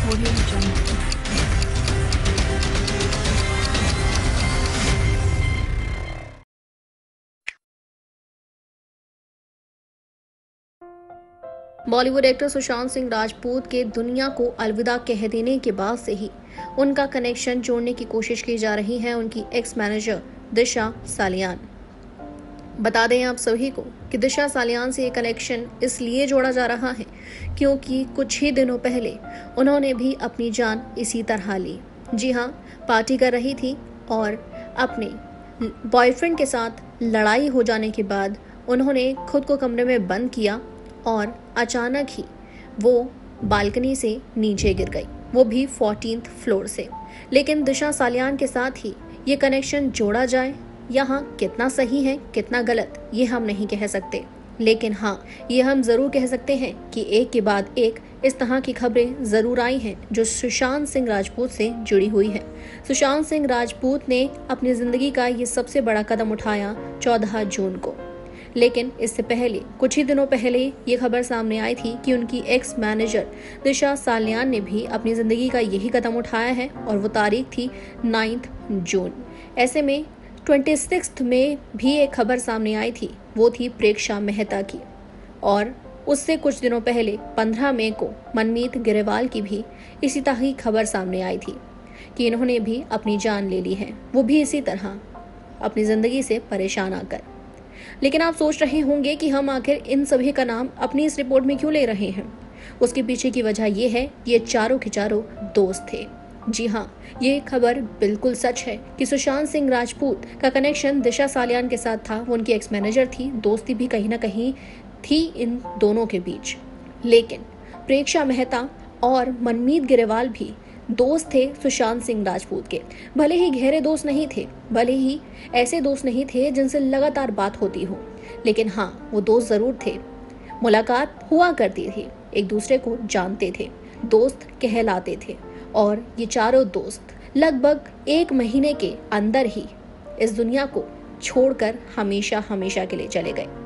Audio Jungle. Bollywood actor Sushant Singh Rajput के दुनिया को अलविदा कह देने के बाद से ही उनका कनेक्शन जोड़ने की कोशिश की जा रही है उनकी एक्स मैनेजर दिशा सालियान। बता दें आप सभी को कि दिशा सालियान से ये कनेक्शन इसलिए जोड़ा जा रहा है क्योंकि कुछ ही दिनों पहले उन्होंने भी अपनी जान इसी तरह ली। जी हाँ, पार्टी कर रही थी और अपने बॉयफ्रेंड के साथ लड़ाई हो जाने के बाद उन्होंने खुद को कमरे में बंद किया और अचानक ही वो बालकनी से नीचे गिर गई, वो भी 14th फ्लोर से। लेकिन दिशा सालियान के साथ ही ये कनेक्शन जोड़ा जाए, यहाँ कितना सही है कितना गलत ये हम नहीं कह सकते, लेकिन हाँ ये हम ज़रूर कह सकते हैं कि एक के बाद एक इस तरह की खबरें ज़रूर आई हैं जो सुशांत सिंह राजपूत से जुड़ी हुई है। सुशांत सिंह राजपूत ने अपनी ज़िंदगी का ये सबसे बड़ा कदम उठाया 14 जून को, लेकिन इससे पहले कुछ ही दिनों पहले ये खबर सामने आई थी कि उनकी एक्स मैनेजर दिशा सालियान ने भी अपनी ज़िंदगी का यही कदम उठाया है और वो तारीख थी 9 जून। ऐसे में 26 में भी एक खबर सामने आई थी, वो थी प्रेक्षा मेहता की, और उससे कुछ दिनों पहले 15 मई को मनमीत ग्रेवाल की भी इसी तरह की खबर सामने आई थी कि इन्होंने भी अपनी जान ले ली है, वो भी इसी तरह अपनी ज़िंदगी से परेशान आकर। लेकिन आप सोच रहे होंगे कि हम आखिर इन सभी का नाम अपनी इस रिपोर्ट में क्यों ले रहे हैं। उसके पीछे की वजह ये है, ये चारों के चारों दोस्त थे। जी हाँ, ये खबर बिल्कुल सच है कि सुशांत सिंह राजपूत का कनेक्शन दिशा सालियान के साथ था। वो उनकी एक्स मैनेजर थी, दोस्ती भी कहीं ना कहीं थी इन दोनों के बीच। लेकिन प्रेक्षा मेहता और मनमीत ग्रेवाल भी दोस्त थे सुशांत सिंह राजपूत के। भले ही गहरे दोस्त नहीं थे, भले ही ऐसे दोस्त नहीं थे जिनसे लगातार बात होती हो, लेकिन हाँ वो दोस्त ज़रूर थे। मुलाकात हुआ करती थी, एक दूसरे को जानते थे, दोस्त कहलाते थे। और ये चारों दोस्त लगभग 1 महीने के अंदर ही इस दुनिया को छोड़कर हमेशा हमेशा के लिए चले गए।